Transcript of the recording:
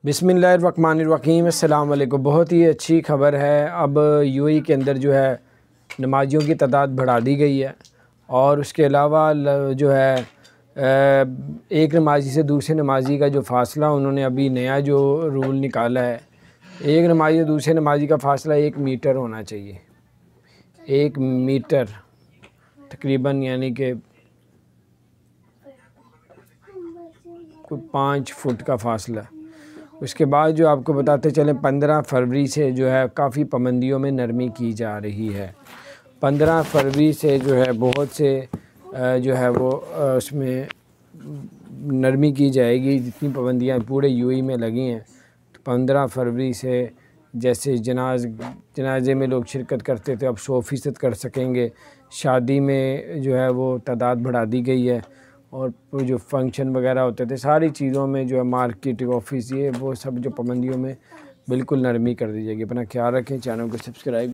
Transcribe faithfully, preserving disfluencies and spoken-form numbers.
बिस्मिल्लाहिर्रहमानिर्रहीम अस्सलाम वालेकुम। बहुत ही अच्छी खबर है। अब यूएई के अंदर जो है नमाजियों की तादाद बढ़ा दी गई है और उसके अलावा जो है एक नमाजी से दूसरे नमाजी का जो फ़ासला उन्होंने अभी नया जो रूल निकाला है, एक नमाजी से दूसरे नमाजी का फ़ासला एक मीटर होना चाहिए। एक मीटर तकरीबन यानी कि कोई पाँच फुट का फ़ासला। उसके बाद जो आपको बताते चलें पंद्रह फरवरी से जो है काफ़ी पाबंदियों में नरमी की जा रही है। पंद्रह फरवरी से जो है बहुत से जो है वो उसमें नरमी की जाएगी। जितनी पाबंदियाँ पूरे यूएई में लगी हैं तो पंद्रह फरवरी से जैसे जनाज जनाजे में लोग शिरकत करते थे अब सौ फ़ीसद कर सकेंगे। शादी में जो है वो तादाद बढ़ा दी गई है और जो फंक्शन वगैरह होते थे सारी चीज़ों में जो है मार्केट ऑफिस ये वो सब जो पाबंदियों में बिल्कुल नरमी कर दी जाएगी। अपना ख्याल रखें, चैनल को सब्सक्राइब